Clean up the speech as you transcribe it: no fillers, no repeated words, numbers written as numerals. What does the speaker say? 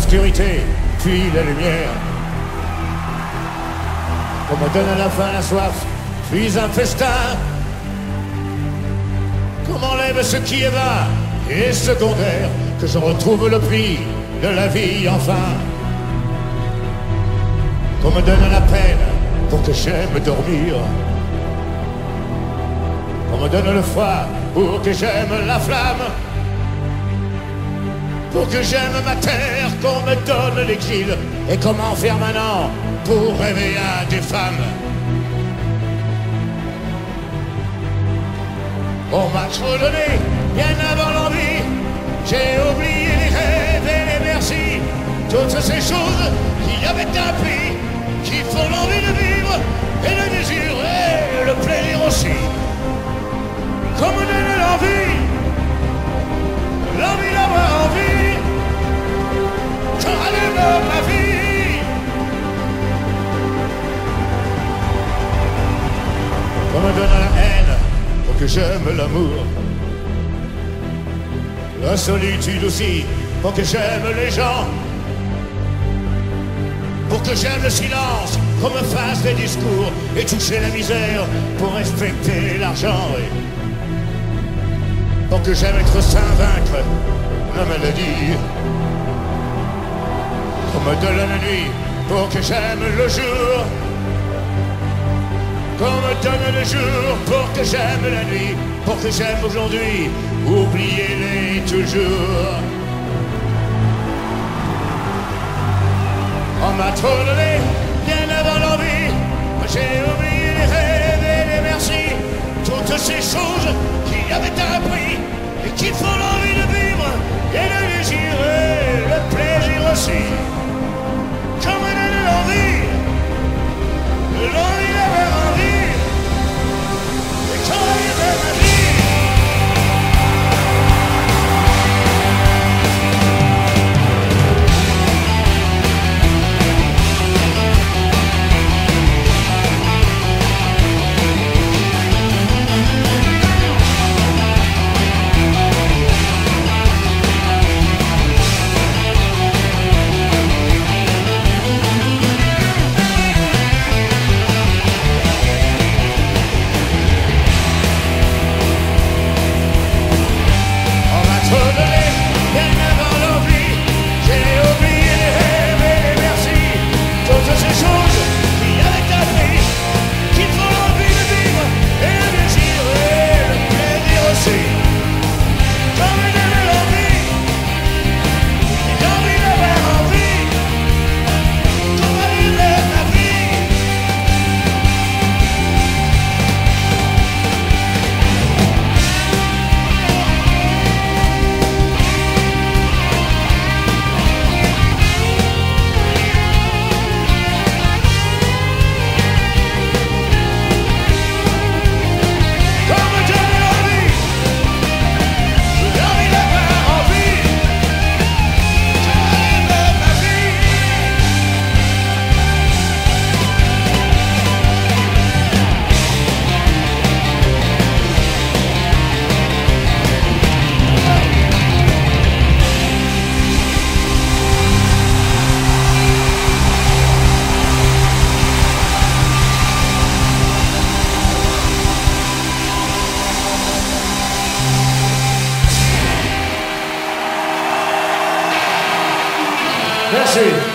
l'obscurité, puis la lumière. Qu'on me donne à la faim, la soif, puis un festin. Qu'on m'enlève ce qui est vain et secondaire, que je retrouve le prix de la vie enfin. Qu'on me donne la peine pour que j'aime dormir. Qu'on me donne le froid pour que j'aime la flamme. Pour que j'aime ma terre, qu'on me donne l'exil. Et comment faire maintenant pour rêver à des femmes? On m'a trop donné, bien avant l'envie. J'ai oublié les rêves et les merci. Toutes ces choses qui avaient un prix, qui font l'envie de vivre et le désir et le plaisir aussi. Qu'on me donne l'envie d'avoir envie, je rallume ma vie. Qu'on me donne la haine pour que j'aime l'amour. La solitude aussi pour que j'aime les gens. Pour que j'aime le silence, qu'on me fasse des discours et toucher la misère pour respecter l'argent. Oui. Pour que j'aime être sain, vaincre la maladie. Qu'on me donne la nuit pour que j'aime le jour. Qu'on me donne le jour pour que j'aime la nuit. Pour que j'aime aujourd'hui, oubliez-les toujours. On m'a trop donné, bien avant l'envie. J'ai oublié les rêves et les merci. Toutes ces choses qui avaient un prix et qui font l'envie de vivre et le désir et le plaisir aussi. Qu'on me donne l'envie d'avoir envie, et qu'on rêve ma vie. Merci.